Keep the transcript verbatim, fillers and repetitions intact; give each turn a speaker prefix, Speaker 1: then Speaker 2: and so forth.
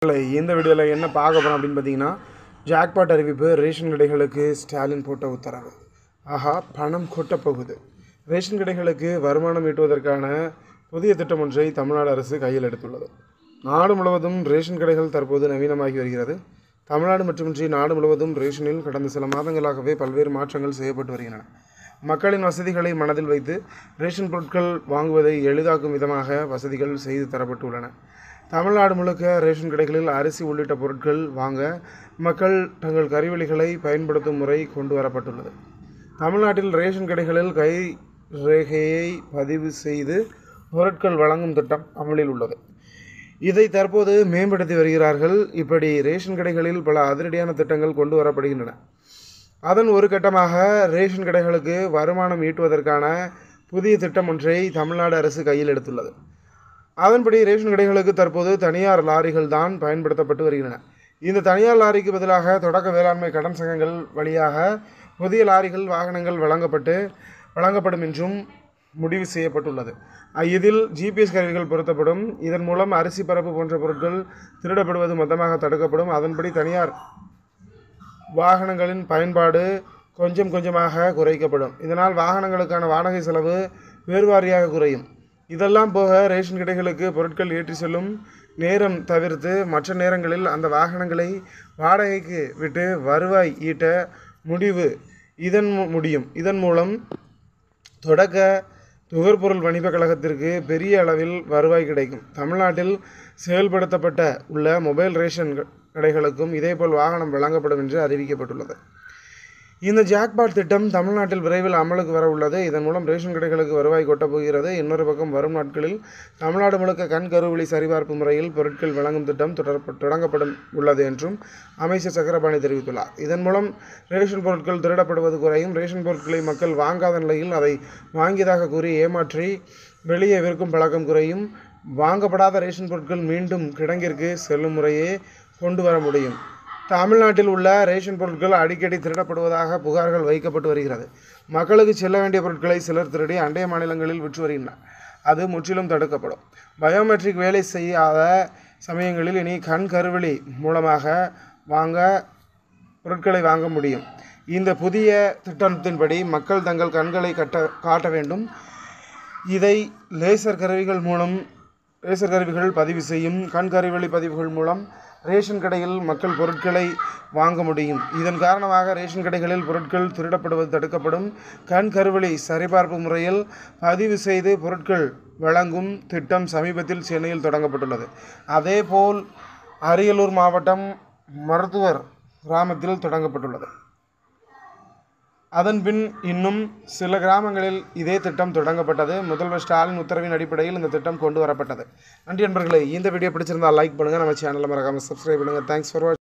Speaker 1: இந்த வீடியோவில் என்ன பார்க்க போகிறோம் அப்படின்னு பார்த்தீங்கன்னா, ஜாக்பாட் அறிவிப்பு, ரேஷன் கடைகளுக்கு ஸ்டாலின் போட்ட உத்தரவு. ஆஹா, பணம் கொட்டப் போகுது. ரேஷன் கடைகளுக்கு வருமானம் ஈட்டுவதற்கான புதிய திட்டம் ஒன்றை தமிழ்நாடு அரசு கையில் எடுத்துள்ளது. நாடு முழுவதும் ரேஷன் கடைகள் தற்போது நவீனமாகி வருகிறது. தமிழ்நாடு மட்டுமின்றி நாடு முழுவதும் ரேஷனில் கடந்த சில மாதங்களாகவே பல்வேறு மாற்றங்கள் செய்யப்பட்டு வருகின்றன. மக்களின் வசதிகளை மனதில் வைத்து ரேஷன் பொருட்கள் வாங்குவதை எளிதாக்கும் விதமாக வசதிகள் செய்து தரப்பட்டுள்ளன. தமிழ்நாடு முழுக்க ரேஷன் கடைகளில் அரிசி உள்ளிட்ட பொருட்கள் வாங்க மக்கள் தங்கள் கருவிழிகளை பயன்படுத்தும் முறை கொண்டு வரப்பட்டுள்ளது. தமிழ்நாட்டில் ரேஷன் கடைகளில் கை ரேகையை பதிவு செய்து பொருட்கள் வழங்கும் திட்டம் அமலில் உள்ளது. இதை தற்போது மேம்படுத்தி வருகிறார்கள். இப்படி ரேஷன் கடைகளில் பல அதிரடியான திட்டங்கள் கொண்டு வரப்படுகின்றன. அதன் ஒரு கட்டமாக ரேஷன் கடைகளுக்கு வருமானம் ஈட்டுவதற்கான புதிய திட்டம் ஒன்றை தமிழ்நாடு அரசு கையில் எடுத்துள்ளது. அதன்படி ரேஷன் கடைகளுக்கு தற்போது தனியார் லாரிகள் தான் பயன்படுத்தப்பட்டு வருகின்றன. இந்த தனியார் லாரிக்கு பதிலாக தொடக்க வேளாண்மை கடன் சங்கங்கள் வழியாக புதிய லாரிகள் வாகனங்கள் வழங்கப்பட்டு வழங்கப்படும் என்றும் முடிவு செய்யப்பட்டுள்ளது. இதில் ஜிபிஎஸ் கருவிகள் பொருத்தப்படும். இதன் மூலம் அரிசி, பருப்பு போன்ற பொருட்கள் திருடப்படுவது மொத்தமாக தடுக்கப்படும். அதன்படி தனியார் வாகனங்களின் பயன்பாடு கொஞ்சம் கொஞ்சமாக குறைக்கப்படும். இதனால் வாகனங்களுக்கான வாடகை செலவு வேறுவாரியாக குறையும். இதெல்லாம் போக ரேஷன் கடைகளுக்கு பொருட்கள் ஏற்றி செல்லும் நேரம் தவிர்த்து மற்ற நேரங்களில் அந்த வாகனங்களை வாடகைக்கு விட்டு வருவாய் ஈட்ட முடிவு இதன் முடியும். இதன் மூலம் தொடக்க நுகர்பொருள் வணிக கழகத்திற்கு பெரிய அளவில் வருவாய் கிடைக்கும். தமிழ்நாட்டில் செயல்படுத்தப்பட்ட உள்ள மொபைல் ரேஷன் கடைகளுக்கும் இதேபோல் வாகனம் வழங்கப்படும் என்று அறிவிக்கப்பட்டுள்ளது. இந்த ஜாக்பாட் திட்டம் தமிழ்நாட்டில் விரைவில் அமலுக்கு வர உள்ளது. இதன் மூலம் ரேஷன் கடைகளுக்கு வருவாய் கொட்டப் போகிறது. இன்னொரு பக்கம் வரும் நாட்களில் தமிழ்நாடு முழுக்க கண் கருவிழி சரிபார்ப்பு முறையில் பொருட்கள் வழங்கும் திட்டம் தொடங்கப்படும் உள்ளது என்றும் அமைச்சர் சக்கரபாணி தெரிவித்துள்ளார். இதன் மூலம் ரேஷன் பொருட்கள் திருடப்படுவது குறையும். ரேஷன் பொருட்களை மக்கள் வாங்காத நிலையில் அதை வாங்கியதாக கூறி ஏமாற்றி வெளியே விற்கும் பழக்கம் குறையும். வாங்கப்படாத ரேஷன் பொருட்கள் மீண்டும் கிடங்கிற்கு செல்லும் முறையே கொண்டு வர முடியும். தமிழ்நாட்டில் உள்ள ரேஷன் பொருட்கள் அடிக்கடி திருடப்படுவதாக புகார்கள் வைக்கப்பட்டு வருகிறது. மக்களுக்கு செல்ல வேண்டிய பொருட்களை சிலர் திருடி அண்டைய மாநிலங்களில் விற்று வருகின்றனர். அது முற்றிலும் தடுக்கப்படும். பயோமெட்ரிக் வேலை செய்யாத சமயங்களில் இனி கண் கருவிழி மூலமாக வாங்க பொருட்களை வாங்க முடியும். இந்த புதிய திட்டத்தின்படி மக்கள் தங்கள் கண்களை கட்ட காட்ட வேண்டும். இதை லேசர் கருவிகள் மூலம் லேசர் கருவிகள் பதிவு செய்யும். கண் கருவிழி பதிவுகள் மூலம் ரேஷன் கடையில் மக்கள் பொருட்களை வாங்க முடியும். இதன் காரணமாக ரேஷன் கடைகளில் பொருட்கள் திருடப்படுவது தடுக்கப்படும். கண் கருவிழி சரிபார்ப்பு முறையில் பதிவு செய்து பொருட்கள் வழங்கும் திட்டம் சமீபத்தில் சென்னையில் தொடங்கப்பட்டுள்ளது. அதேபோல் அரியலூர் மாவட்டம் மருத்துவர் கிராமத்தில் தொடங்கப்பட்டுள்ளது. அதன்பின் இன்னும் சில கிராமங்களில் இதே திட்டம் தொடங்கப்பட்டது. முதல்வர் ஸ்டாலின் உத்தரவின் அடிப்படையில் இந்த திட்டம் கொண்டு வரப்பட்டது. நன்றி நண்பர்களே. இந்த வீடியோ பிடிச்சிருந்தால் லைக் பண்ணுங்கள். நம்ம சேனலை மறக்காமல் சப்ஸ்கிரைப் பண்ணுங்கள். தேங்க்ஸ் ஃபார் வாட்சிங்.